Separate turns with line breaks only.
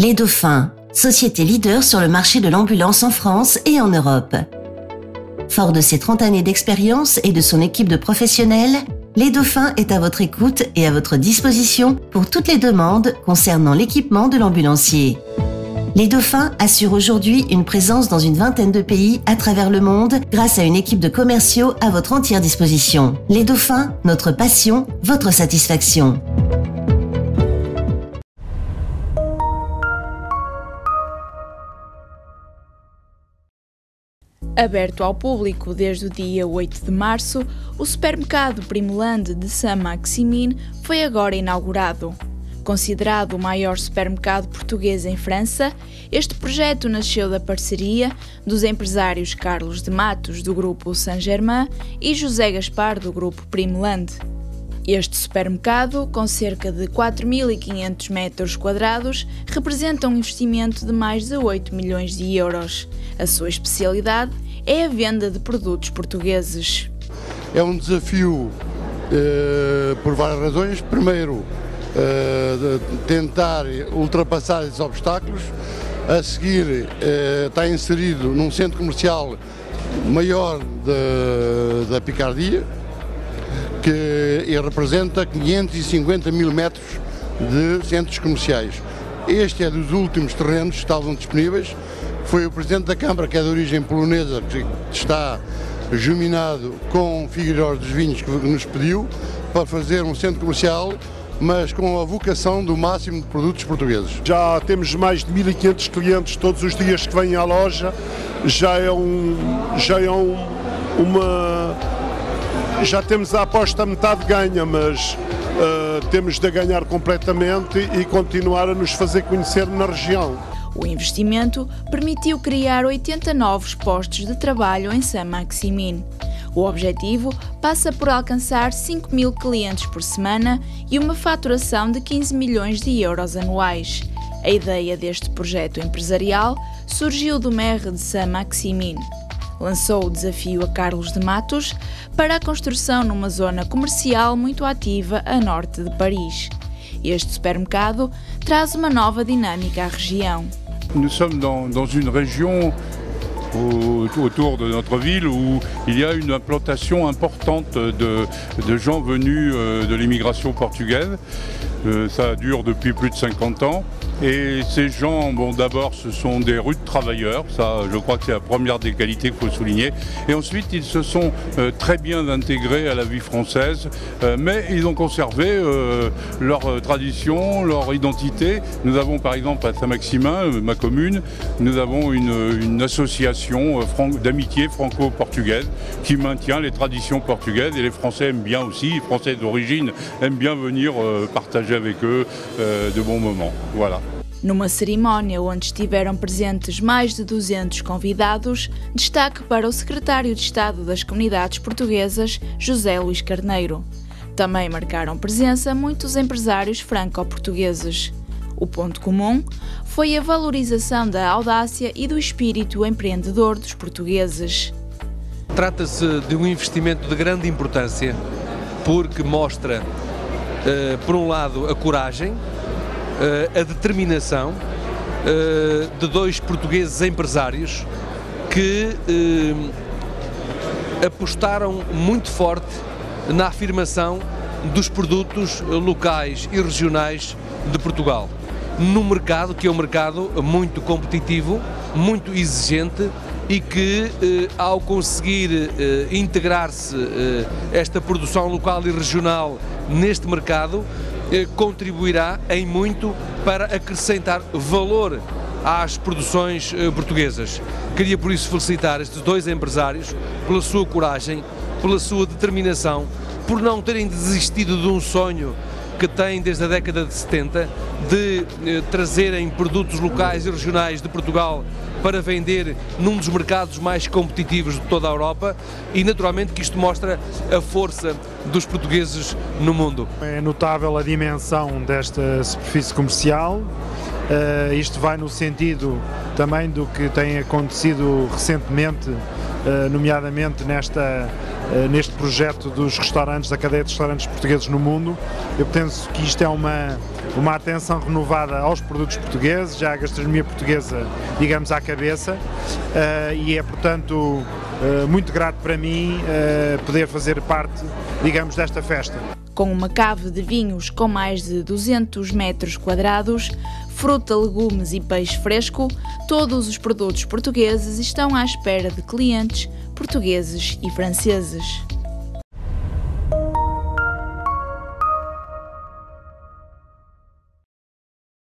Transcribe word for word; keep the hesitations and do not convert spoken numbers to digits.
Les Dauphins, société leader sur le marché de l'ambulance en France et en Europe. Fort de ses trente années d'expérience et de son équipe de professionnels, Les Dauphins est à votre écoute et à votre disposition pour toutes les demandes concernant l'équipement de l'ambulancier. Les Dauphins assurent aujourd'hui une présence dans une vingtaine de pays à travers le monde grâce à une équipe de commerciaux à votre entière disposition. Les Dauphins, notre passion, votre satisfaction.
Aberto ao público desde o dia oito de março, o supermercado Primland de Saint-Maximin foi agora inaugurado. Considerado o maior supermercado português em França, este projeto nasceu da parceria dos empresários Carlos de Matos, do Grupo Saint-Germain, e José Gaspar, do Grupo Primland. Este supermercado, com cerca de quatro mil e quinhentos metros quadrados, representa um investimento de mais de oito milhões de euros. A sua especialidade é a venda de produtos portugueses.
É um desafio eh, por várias razões. Primeiro, eh, tentar ultrapassar esses obstáculos. A seguir, eh, está inserido num centro comercial maior de, da Picardia, que representa quinhentos e cinquenta mil metros de centros comerciais. Este é dos últimos terrenos que estavam disponíveis. Foi o Presidente da Câmara, que é de origem polonesa, que está juminado com Figueiró dos Vinhos, que nos pediu para fazer um centro comercial, mas com a vocação do máximo de produtos portugueses.
Já temos mais de mil e quinhentos clientes todos os dias que vêm à loja. Já é, um, já é um, uma... Já temos a aposta a metade ganha, mas uh, temos de ganhar completamente e continuar a nos fazer conhecer na região.
O investimento permitiu criar oitenta novos postos de trabalho em Saint-Maximin. O objetivo passa por alcançar cinco mil clientes por semana e uma faturação de quinze milhões de euros anuais. A ideia deste projeto empresarial surgiu do maire de Saint-Maximin. Lançou o desafio a Carlos de Matos para a construção numa zona comercial muito ativa a norte de Paris. Este supermercado traz uma nova dinâmica à região.
Nous sommes dans, dans une région au, autour de notre ville où il y a une implantation importante de, de gens venus de l'immigration portugaise. Ça dure depuis plus de cinquante ans. Et ces gens, bon, d'abord, ce sont des rudes travailleurs, ça, je crois que c'est la première des qualités qu'il faut souligner. Et ensuite, ils se sont euh, très bien intégrés à la vie française, euh, mais ils ont conservé euh, leur euh, tradition, leur identité. Nous avons, par exemple, à Saint-Maximin, euh, ma commune, nous avons une, une association euh, d'amitié franco-portugaise qui maintient les traditions portugaises, et les Français aiment bien aussi, les Français d'origine aiment bien venir euh, partager avec eux euh, de bons moments. Voilà.
Numa cerimónia onde estiveram presentes mais de duzentos convidados, destaque para o secretário de Estado das Comunidades Portuguesas, José Luís Carneiro. Também marcaram presença muitos empresários franco-portugueses. O ponto comum foi a valorização da audácia e do espírito empreendedor dos portugueses.
Trata-se de um investimento de grande importância, porque mostra, uh, por um lado, a coragem, a determinação de dois portugueses empresários que apostaram muito forte na afirmação dos produtos locais e regionais de Portugal, num mercado que é um mercado muito competitivo, muito exigente e que, ao conseguir integrar-se esta produção local e regional neste mercado, contribuirá em muito para acrescentar valor às produções portuguesas. Queria por isso felicitar estes dois empresários pela sua coragem, pela sua determinação, por não terem desistido de um sonho que têm desde a década de setenta, de eh, trazerem produtos locais e regionais de Portugal para vender num dos mercados mais competitivos de toda a Europa, e naturalmente que isto mostra a força dos portugueses no mundo.
É notável a dimensão desta superfície comercial. Uh, isto vai no sentido também do que tem acontecido recentemente, uh, nomeadamente nesta, uh, neste projeto dos restaurantes, da cadeia de restaurantes portugueses no mundo. Eu penso que isto é uma,
uma atenção renovada aos produtos portugueses, já a gastronomia portuguesa, digamos, à cabeça, uh, e é, portanto, uh, muito grato para mim uh, poder fazer parte, digamos, desta festa.
Com uma cave de vinhos com mais de duzentos metros quadrados, fruta, legumes e peixe fresco, todos os produtos portugueses estão à espera de clientes portugueses e franceses.